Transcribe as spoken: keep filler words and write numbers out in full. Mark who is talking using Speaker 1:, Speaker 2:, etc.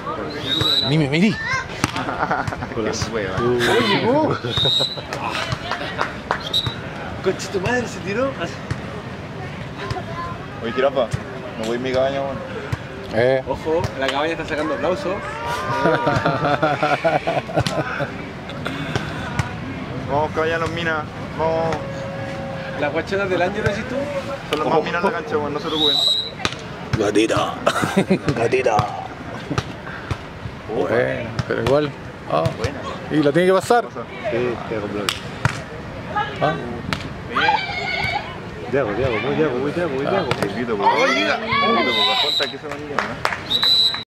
Speaker 1: Ni me mirí.
Speaker 2: Qué hueva.
Speaker 3: Oye, vos. Conche tu madre se tiró.
Speaker 2: Oye, jirafa, no voy en mi cabaña, weón.
Speaker 1: Eh.
Speaker 3: Ojo, la cabaña está sacando aplausos.
Speaker 2: Vamos, cabaña, los minas. Vamos.
Speaker 3: Las guachonas del año, ¿lo decís tú?
Speaker 2: Son los más minas en la cancha, weón, no se preocupen.
Speaker 1: Gatita. Gatita. Bueno, pero igual. Ah.
Speaker 2: Buena.
Speaker 1: ¿Y la tiene que pasar?
Speaker 2: Pasa.
Speaker 4: Sí, queda completo.
Speaker 1: Ah.
Speaker 4: Diego, Diego, muy Diego, muy Diego, muy Diego.
Speaker 2: Te grito, weón. Te grito, weón. Conta que se manilla, ¿no?